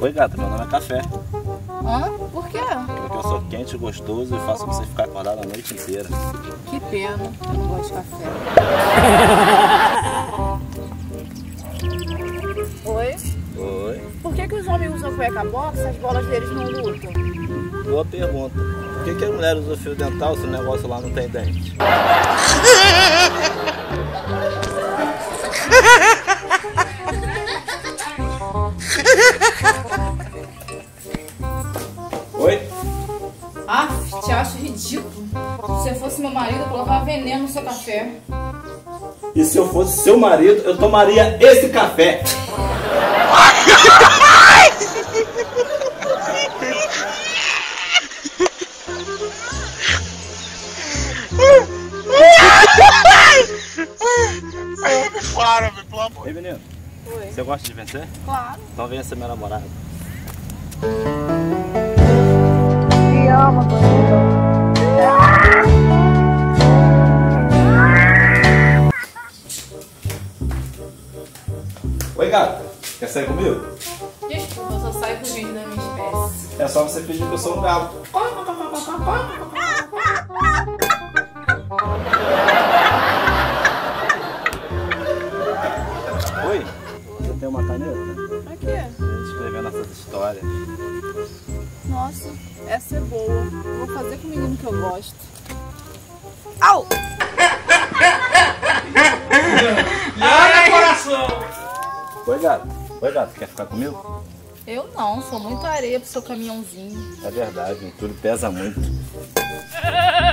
Oi, gata, meu nome é Café. Hã? Por quê? Porque eu sou quente, gostoso e faço você ficar acordado a noite inteira. Que pena, eu não gosto de café. Oi? Oi? Por que os homens usam cueca box se as bolas deles não lutam? Boa pergunta. Por que a mulher usa fio dental se o negócio lá não tem dente? Oi? Ah, te acho ridículo. Se você fosse meu marido, eu colocava veneno no seu café. E se eu fosse seu marido, eu tomaria esse café. Ei, menino. Oi. Você gosta de vencer? Claro. Então venha ser meu namorado. Me ama, Oi, gata. Quer sair comigo? Desculpa, eu só saio com gente da minha espécie. É só você pedir que eu sou um galo. Oi? Você tem uma caneta? Pra quê? Pra gente escrever nossas histórias. Nossa, essa é boa. Eu vou fazer com o menino que eu gosto. Au! Ai, coração! Oi, gato. Oi, gato. Quer ficar comigo? Eu não, sou muito areia pro seu caminhãozinho. É verdade, o entulho pesa muito.